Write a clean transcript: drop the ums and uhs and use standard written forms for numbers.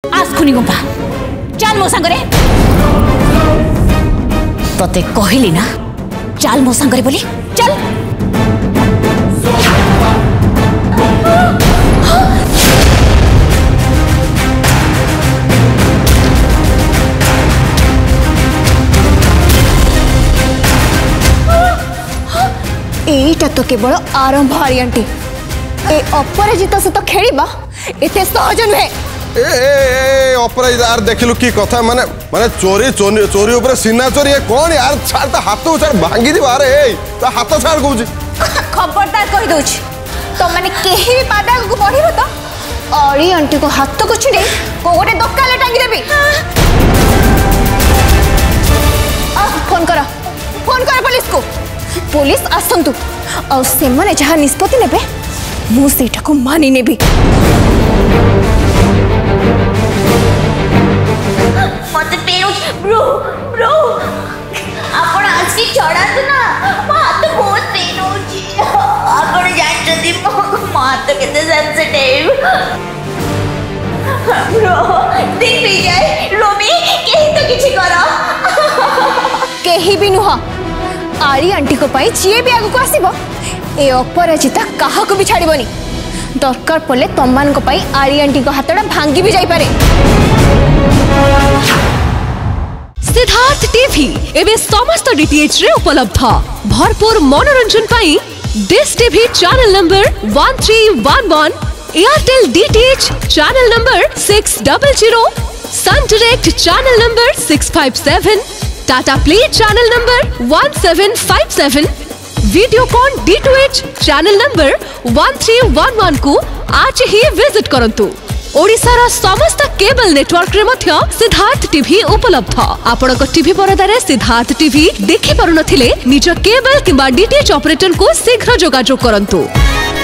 आज खुनी गुंपा चल मो संगरे तते कहली ना चल मो संगरे बोली चल एटा तो केवल आरंभ हरी आंटी ए अपराजिता सहित खेलिबा एते सहज नुहे ए अपराजिता यार देखिलु की कथा माने माने चोरी चोरी ऊपर सीना चोरी है कौन यार छाड़ ता हाथ छाड़ भांगी दी बारे ए ता हाथ छाड़ कहूची खबरदार कहि दोछ तो माने केही भी पादा को बढ़िबो तो अरी आंटी को हाथ को छिड़े को गोटे दोकाले टांगी देबी फोन कर पुलिस को पुलिस आसतु और से माने जहाँ निष्पत्ति नेबे मु सेटा को मानी नेबी मते पेरो ब्रो ब्रो आपण आज की चढ़ा तो ना हाथ बहुत पेन होची आपण जानछदी हाथ केते सेंसिटिव ब्रो देख भी जाए रोमी केही तो किछि करा केही भी नुहा आरी आंटी को पाई जिए भी आगु को आसीबो ए अपराजिता काहा को भी छाड़ीबनी दरकार पड़ले तममान को पाई आरी आंटी को हाथड़ा भांगी भी जाई पारे सिद्धार्थ टीवी एवं समस्त डीटीएच रे उपलब्ध भरपूर मनोरंजन पाई Dish TV channel number 1311 Airtel DTH channel number 600 Sun Direct channel number 657 Tata Play channel number 1757 Videocon D2H channel number 1311 को आज ही विजिट करंतु ओडिसार समस्त केबल नेटवर्क रे मध्य सिद्धार्थ टीवी उपलब्ध आपण टीवी परदारे सिद्धार्थ टीवी देखि पारु नथिले निज केबल किंबा डीटीएच ऑपरेटर को शीघ्र जोगाजोग करंतु।